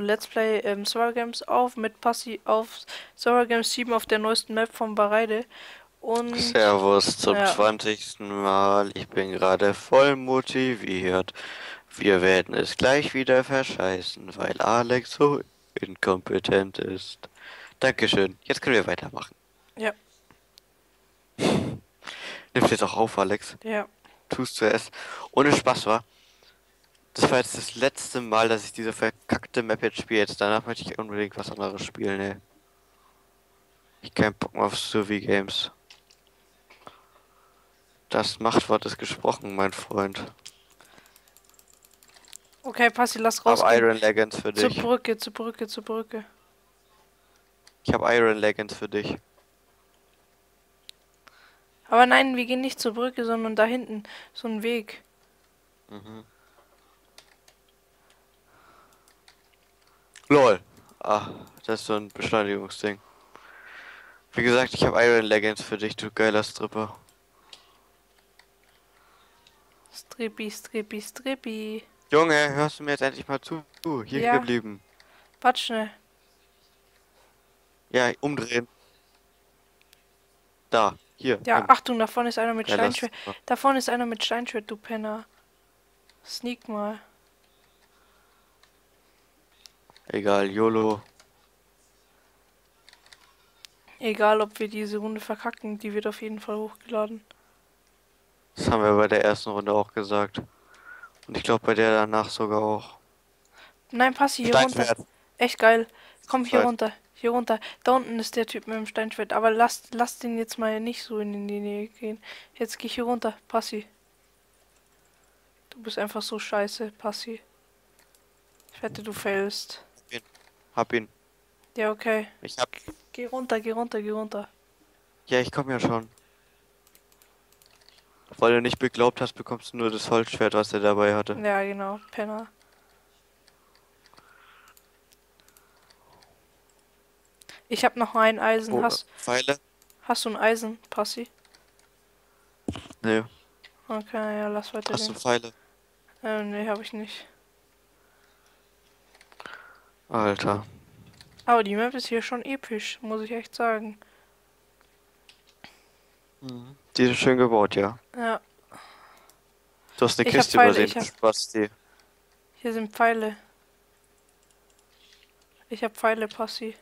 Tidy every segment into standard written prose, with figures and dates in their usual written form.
Let's Play Server Games auf mit Passi auf Server Games 7 auf der neuesten Map von Bareide. Und Servus zum ja, 20. Mal. Ich bin gerade voll motiviert. Wir werden es gleich wieder verscheißen, weil Alex so inkompetent ist. Dankeschön. Jetzt können wir weitermachen. ja, Nimmst jetzt auch auf, Alex? ja. Tust du es? Ohne Spaß, war. Das war jetzt das letzte Mal, dass ich diese verkackte Map jetzt spiele. Jetzt danach möchte ich unbedingt was anderes spielen, ey. Ich keinen Bock mehr auf Survey Games. Das Machtwort ist gesprochen, mein Freund. Okay, Passi, lass Hab rausgehen. Iron Legends für Zur dich. Brücke, zur Brücke, zur Brücke. Ich hab Iron Legends für dich. Aber nein, wir gehen nicht zur Brücke, sondern da hinten. So ein Weg. Mhm. LOL. Ah, das ist so ein Beschleunigungsding. Wie gesagt, ich habe Iron Legends für dich, du geiler Stripper. Strippi, Strippi, Strippi. Junge, hörst du mir jetzt endlich mal zu? Hier Ja, geblieben. warte schnell. Ja, umdrehen. Da, hier, Ja, nimm. Achtung, da vorne ist einer mit Geiler Steinschwert. Stripper. Da vorne ist einer mit Steinschwert, du Penner. Sneak mal. Egal, YOLO. Egal, ob wir diese Runde verkacken, die wird auf jeden Fall hochgeladen. Das haben wir bei der ersten Runde auch gesagt. Und ich glaube bei der danach sogar auch. Nein, Passi, hier runter. Steinschwert. Echt geil. Komm hier Zeit. runter. Hier runter. Da unten ist der Typ mit dem Steinschwert. Aber lass den jetzt mal nicht so in die Nähe gehen. Jetzt geh hier runter, Passi. Du bist einfach so scheiße, Passi. Ich wette, du failst. Ihn. Hab ihn. Ja, okay. Ich hab. Geh runter, geh runter, geh runter. Ja, ich komm ja schon. Weil du nicht beglaubt hast, bekommst du nur das Holzschwert, was er dabei hatte. Ja, genau, Penner. Ich hab noch ein Eisen. Oh, Pfeile? Hast du ein Eisen, Passi? Nee. Okay, ja, lass Hast du weitergehen. Pfeile? Nee, hab ich nicht. Alter. Aber die Map ist hier schon episch, muss ich echt sagen. Mhm. Die ist schön gebaut, ja. Ja, Du hast eine ich hab Kiste Pfeile, übersehen, Spasti. hier sind Pfeile. Ich hab Pfeile, Passi.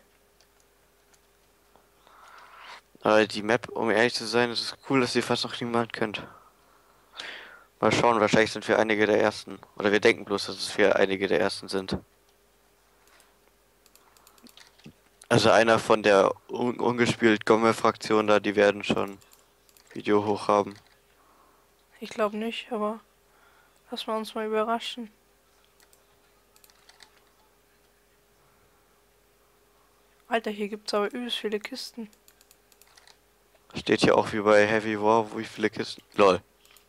Aber die Map, um ehrlich zu sein, ist es cool, dass sie fast noch niemand kennt. Mal schauen, wahrscheinlich sind wir einige der Ersten. Oder wir denken bloß, dass es wir einige der Ersten sind. Also einer von der ungespielt Gomme-Fraktion da, die werden schon Video hoch haben. Ich glaube nicht, aber lass mal uns mal überraschen. Alter, hier gibt's aber übelst viele Kisten. Steht hier auch wie bei Heavy War, wie viele Kisten. Lol.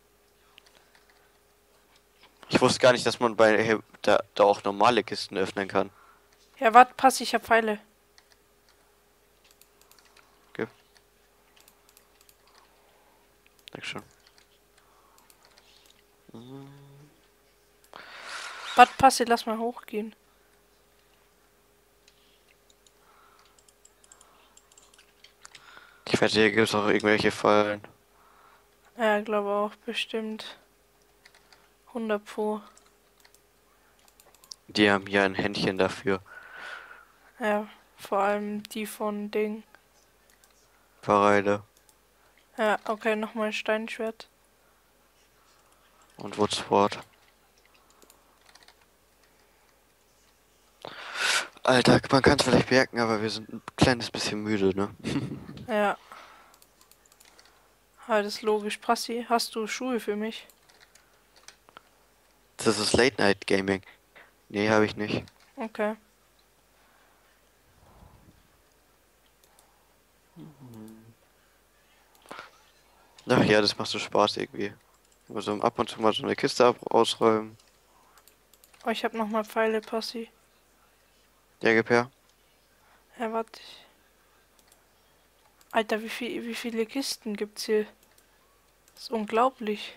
Ich wusste gar nicht, dass man da auch normale Kisten öffnen kann. Ja, warte, Passi, ich hab Pfeile. Okay, Dankeschön. Warte, Passi, lass mal hochgehen. Ich wette, hier gibt es auch irgendwelche Fallen. Ja, glaube auch, bestimmt. 100 Pro. Die haben hier ein Händchen dafür. Ja, vor allem die von Ding. Pareide Ja, okay, nochmal ein Steinschwert. und Woodsport. Alter, man kann es vielleicht merken, aber wir sind ein kleines bisschen müde, ne? Ja, das ist logisch. Passi, hast du Schuhe für mich? Das ist Late Night Gaming. Nee, habe ich nicht. Okay. Ach ja, das macht so Spaß irgendwie. Immer so ab und zu mal so eine Kiste ausräumen. Oh, ich hab nochmal Pfeile, Passi. Ja, gib her. Ja, warte. Alter, wie viele Kisten gibt's hier? Das ist unglaublich.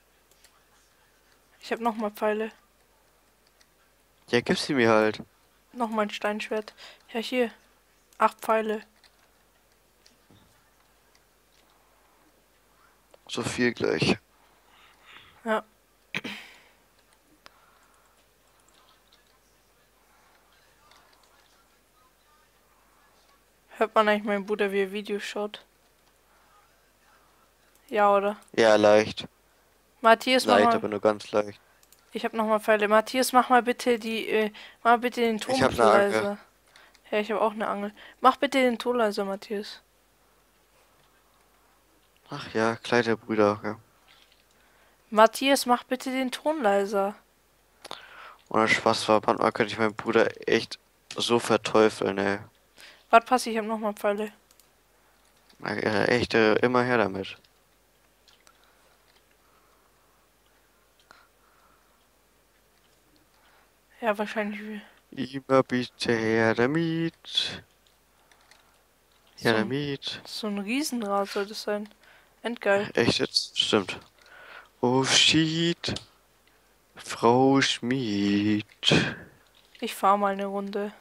Ich hab nochmal Pfeile. Ja, gib sie mir halt. Noch mein Steinschwert. Ja, hier. 8 Pfeile. So viel gleich. Ja. Hört man eigentlich meinen Bruder, wie er Videos schaut? Ja, oder? Ja, leicht. Matthias, mach Leicht, mal. aber nur ganz leicht. Ich hab noch mal Pfeile. Matthias, mach mal bitte mach bitte den Ton Ich ein habe bisschen eine Angel. leiser. Ja, ich habe auch eine Angel. Mach bitte den Ton leiser, Matthias. Ach ja, kleine Brüder. Ja. Matthias, mach bitte den Ton leiser. Ohne Spaß war, manchmal könnte ich meinen Bruder echt so verteufeln, ey. Warte, pass, ich hab noch mal Pfeile. Echt, immer her damit. Ja, wahrscheinlich. Immer bitte her damit. So Her ein, damit. so ein Riesenrad soll das sein. Endgeil. Echt jetzt? Stimmt. Oh shit. Frau Schmied. Ich fahr mal eine Runde.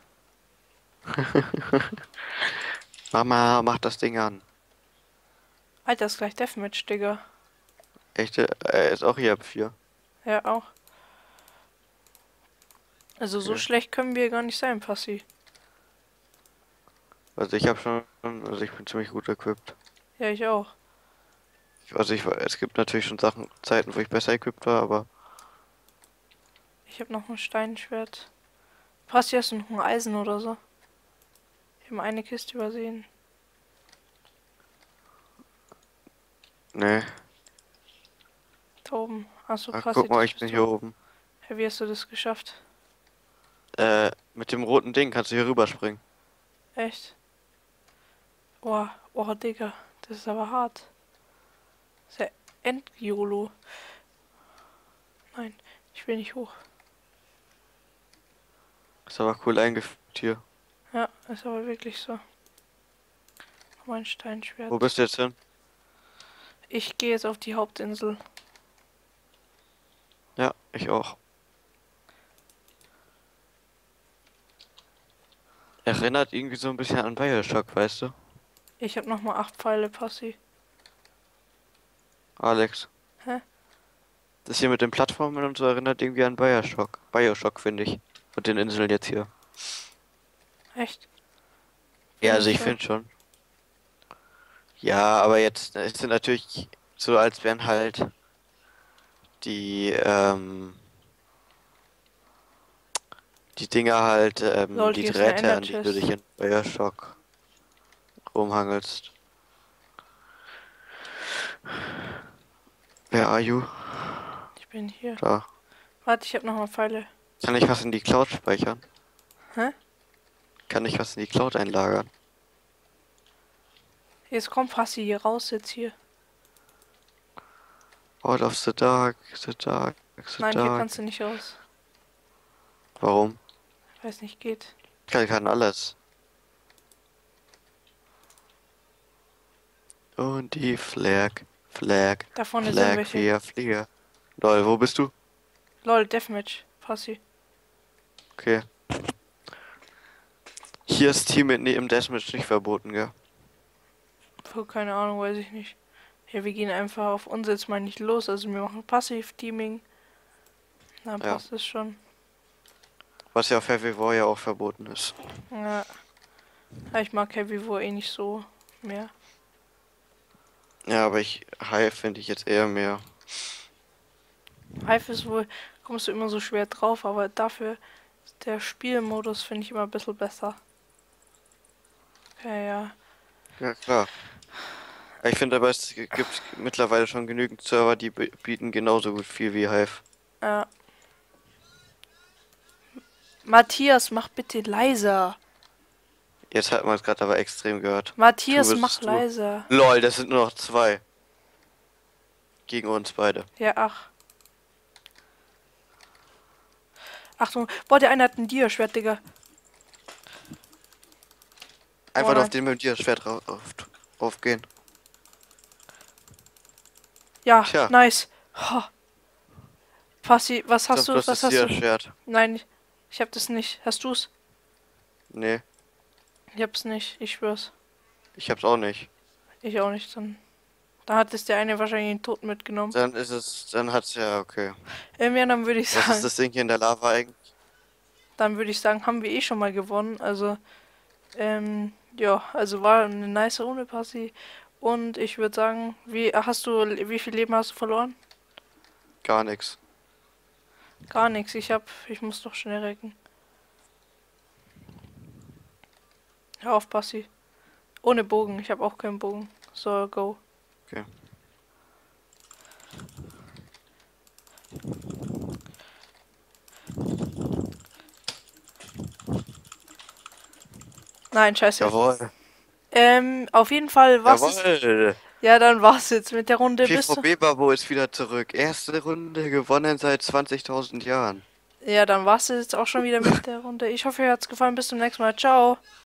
Mama, mach das Ding an. Alter, ist gleich Deathmatch, Digga. Echte, ist auch hier ab 4. Ja, auch. Also so Okay. schlecht können wir gar nicht sein, Passi. Also ich habe schon, also ich bin ziemlich gut equipped. Ja, ich auch. Es gibt natürlich schon Zeiten, wo ich besser equipped war, aber Ich hab noch ein Steinschwert. Passi, hast du noch ein Eisen oder so? Ich habe eine Kiste übersehen. ne. Da oben. Achso, Ach, krass, guck mal, das ich bin bist hier du. oben. Ja, wie hast du das geschafft? Mit dem roten Ding kannst du hier rüberspringen. Echt? Oh, oh, Digga. Das ist aber hart. Das ist ja End-YOLO. Nein, ich will nicht hoch. Ist aber cool eingefügt hier. Ja, ist aber wirklich so. Mein Wo Steinschwert. bist du jetzt hin? Ich gehe jetzt auf die Hauptinsel. Ja, ich auch. Erinnert irgendwie so ein bisschen an BioShock, weißt du? Ich habe nochmal 8 Pfeile, Passi. Alex. Hä? Das hier mit den Plattformen und so erinnert irgendwie an BioShock. BioShock, finde ich. Und den Inseln jetzt hier. Echt? Ja, Finde also ich ich so. finde schon. Ja, aber jetzt, es sind natürlich so, als wären halt die, die Dinger halt, Lol, die hier ist eine Drähte, an die du Ender-Chest. dich in BioShock rumhangelst. Where are you? Ich bin hier. Da. Warte, ich habe nochmal Pfeile. Kann ich was in die Cloud speichern? Hä? Kann ich was in die Cloud einlagern? Jetzt kommt Passi hier raus, jetzt hier. Out of the dark, the dark, the Nein, hier dark. kannst du nicht raus. Warum? Ich weiß nicht, geht. Kann alles. Und die Flag, Da vorne sind Flag, welche. Flieger. Lol, wo bist du? Lol, Deathmatch. Passi. Okay. Hier ist Team im Deathmatch nicht verboten, gell? Puh, keine Ahnung, weiß ich nicht. Ja, wir gehen einfach auf uns jetzt mal nicht los. Also wir machen Passiv-Teaming. Dann Ja. passt es schon. Was ja auf Heavy War ja auch verboten ist. Ja. Ja, ich mag Heavy War eh nicht so mehr. Ja, aber High finde ich jetzt eher mehr. Hive ist wohl, kommst du immer so schwer drauf, aber dafür ist der Spielmodus finde ich immer ein bisschen besser. Okay, ja. Ja, klar. Ich finde aber, es gibt mittlerweile schon genügend Server, die bieten genauso gut viel wie Hive. Ja. Matthias, mach bitte leiser. Jetzt hat man es gerade aber extrem gehört. Matthias, Tu, mach wirst du. leiser. Lol, das sind nur noch 2. Gegen uns beide. Ja, ach. Achtung. Boah, der eine hat ein Dia-Schwert, Digga. Einfach nur nein. auf den mit dir Schwert aufgehen. Ja, Tja. nice. Oh. Passi, was hast Zum du? Schluss Was ist hast hier du? Schwert. Nein, ich hab das nicht. Hast du's? Nee, Ich hab's nicht, ich schwör's. ich hab's auch nicht. Ich auch nicht, dann. Da hat es der eine wahrscheinlich den Tod mitgenommen. Dann ist es, dann hat's ja, okay. Ja, dann würde ich Was ist sagen, das Ding hier in der Lava eigentlich? haben wir eh schon mal gewonnen. Also, ja, also war eine nice Runde, Passi. Und ich würde sagen, wie viel Leben hast du verloren? Gar nichts. Gar nichts. Ich muss doch schnell recken. Hör auf, Passi. Ohne Bogen. Ich habe auch keinen Bogen. So, go. Okay. Nein, scheiße. Jawohl. Auf jeden Fall war's. Jawohl. Ja, dann war's jetzt mit der Runde. Bist du? PvP Babo ist wieder zurück. Erste Runde gewonnen seit 20.000 Jahren. Ja, dann war's jetzt auch schon wieder mit der Runde. Ich hoffe, euch hat's gefallen. Bis zum nächsten Mal. Ciao.